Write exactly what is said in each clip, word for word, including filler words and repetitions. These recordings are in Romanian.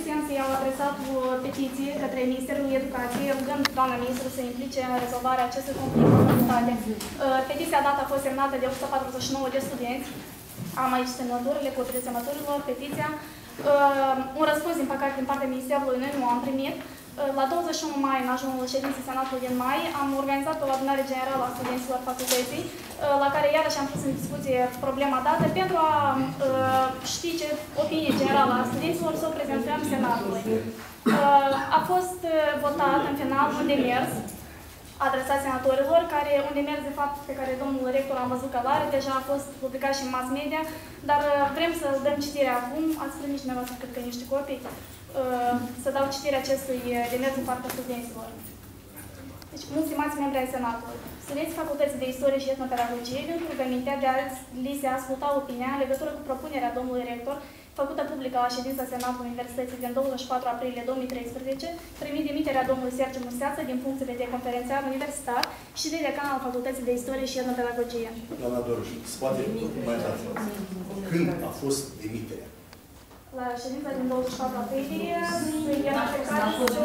acest sens, i-au adresat o petiție către Ministerul Educației, rugând doamna ministru să implice în rezolvarea acestui conflict în facultate. Petiția dată a fost semnată de o sută patruzeci și nouă de studenți. Am aici semnăturile, copiile semnăturilor, petiția. Un răspuns, din păcate, din partea Ministerului noi nu am primit. La douăzeci și unu mai, în ajunul ședinței Senatului din mai, am organizat o adunare generală a studenților facultății, la care iarăși am pus în discuție problema dată pentru a ști ce opinie generală a studenților să o prezentăm Senatului. A fost votat în final un demers adresat senatorilor, care un demers de fapt pe care domnul rector am văzut că l-are, deja a fost publicat și în mass media, dar vrem să dăm citire acum, ați primit cineva să cred că niște copii, să dau citire acestui demers în partea studenților. Deci, mulți stimați membri ai Senatului, studenții Facultății de Istorie și Etnopedagogie vin cu rugămintea de a li se asculta opinia în legătură cu propunerea domnului rector, făcută publică la ședința Senatului Universității din douăzeci și patru aprilie două mii treisprezece, primind demiterea domnului Sergiu Musteață din funcțiile de conferențiar universitar și de decan al Facultății de Istorie și Etnopedagogie. Doamna Doruș, spate mai tare. Când a fost demiterea? La ședința din douăzeci și patru aprilie, era pe care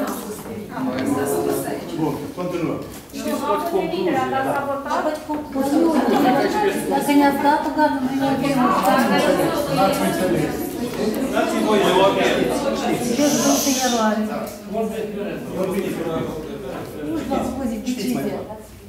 Bun, continuăm. Știți cum fost demiterea, dar s-a votat. Dacă ne-ați dat, gata, noi nu avem. Dați-mi voi de oameni. Eu sunt în eroare. Nu știu, scuze, decizia.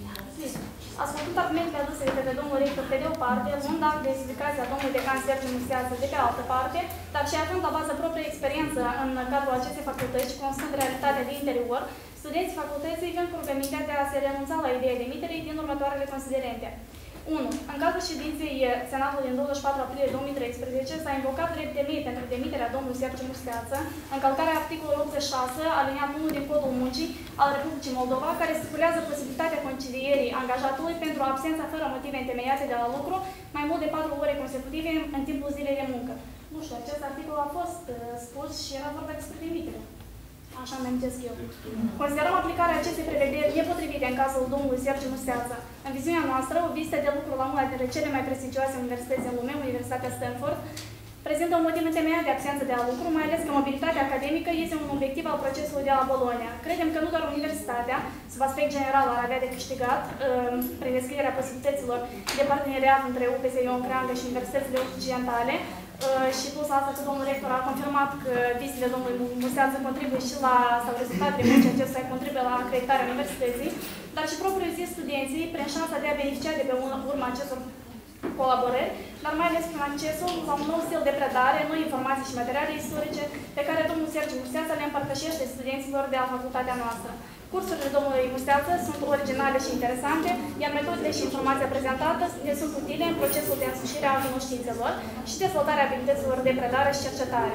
Ați făcut argumentele aduse de către domnul rector pe de o parte, luând act de explicația domnului decan Sergiu Musteață de pe altă parte, dar și având la bază proprie experiență în cadrul acestei facultăți și constând realitatea de interior, studenții facultății vin cu rugămintea de a se renunța la ideea demiterii din următoarele considerente. unu. În cadrul ședinței Senatului din douăzeci și patru aprilie două mii treisprezece s-a invocat drept temei pentru demiterea domnului Sergiu Musteață, încălcarea articolului optzeci și șase, aliniatul unu din Codul Muncii al Republicii Moldova, care stipulează posibilitatea concilierii angajatului pentru absența fără motive întemeiate de la lucru mai mult de patru ore consecutive în timpul zilei de muncă. Nu știu, acest articol a fost uh, spus și era vorba despre demitere. Așa îmi amintesc eu. Considerăm aplicarea acestei prevederi nepotrivite în cazul domnului Sergiu Musteață. În viziunea noastră, o vizită de lucru la una dintre cele mai prestigioase universități în lume, Universitatea Stanford, prezintă un motiv întemeiat de absență de la lucru, mai ales că mobilitatea academică este un obiectiv al procesului de la Bologna. Credem că nu doar universitatea, sub aspect general, ar avea de câștigat uh, prin descrierea posibilităților de parteneriat între U P S Ion Creangă și universitățile occidentale, Uh, și plus asta că domnul rector a confirmat că vizitele domnului Musteață contribuie și la, sau rezultatele muncii acestea contribuie la acreditarea universității, dar și propriu zis studenții, prin șansa de a beneficia de pe urma acestor colaborări, dar mai ales prin accesul la un nou stil de predare, noi informații și materiale istorice pe care domnul Sergiu Musteață le împărtășește studenților de la facultatea noastră. Cursurile domnului Musteață sunt originale și interesante, iar metodele și informația prezentată ne sunt utile în procesul de însușire a cunoștințelor și dezvoltarea abilităților de predare și cercetare.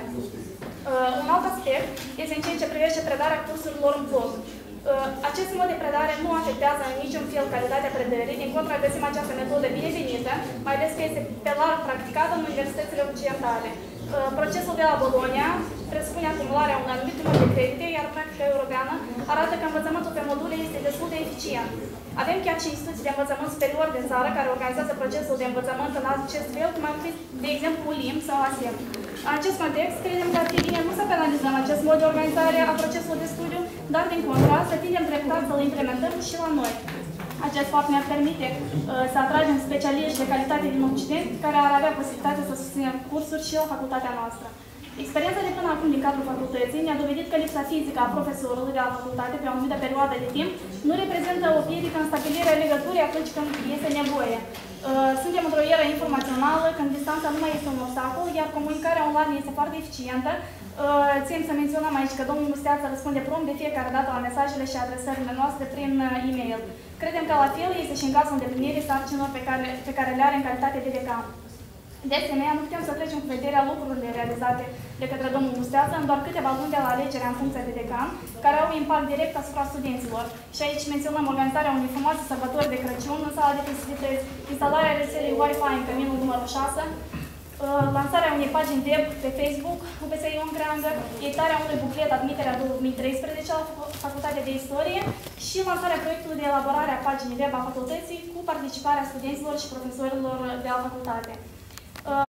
Uh, un alt aspect este în ceea ce privește predarea cursurilor în bloc. Uh, acest mod de predare nu afectează în niciun fel calitatea predării, din contra găsim această metodă binevenită, mai ales că este pe larg practicată în universitățile occidentale. Procesul de la Bologna presupune acumularea unui anumit număr de credite, iar practica europeană arată că învățământul pe module este destul de eficient. Avem chiar și instituții de învățământ superior din țară care organizează procesul de învățământ în acest fel, cum ar fi, de exemplu, U L I M sau A S E M. În acest context, credem că ar fi bine nu să penalizăm acest mod de organizare a procesului de studiu, dar, din contra, să tindem treptat să-l implementăm și la noi. Acest fapt ne-ar permite uh, să atragem specialiști de calitate din Occident, care ar avea posibilitatea să susțină cursuri și la facultatea noastră. Experiența de până acum din cadrul facultății ne-a dovedit că lipsa fizică a profesorului de la facultate pe o anumită perioadă de timp nu reprezintă o piedică în stabilirea legăturii atunci când este nevoie. Uh, suntem într-o eră informațională, când distanța nu mai este un obstacol, iar comunicarea online este foarte eficientă. Uh, țin să menționăm aici că domnul Musteață răspunde prompt de fiecare dată la mesajele și adresările noastre prin uh, e-mail. Credem că la fel este și în cazul îndeplinirii sarcinilor pe care, pe care le are în calitate de decan. De asemenea, nu putem să trecem cu vederea lucrurile realizate de către domnul Musteață în doar câteva luni de la alegerea în funcție de decan, care au impact direct asupra studenților. Și aici menționăm organizarea unei frumoase sărbători de Crăciun în sala de festivități, instalarea rețelei Wi-Fi în căminul numărul șase, lansarea unei pagini web pe Facebook, U P S Ion Creangă, editarea unui buclet Admiterea două mii treisprezece la Facultatea de Istorie și lansarea proiectului de elaborare a paginii web a facultății cu participarea studenților și profesorilor de la facultate.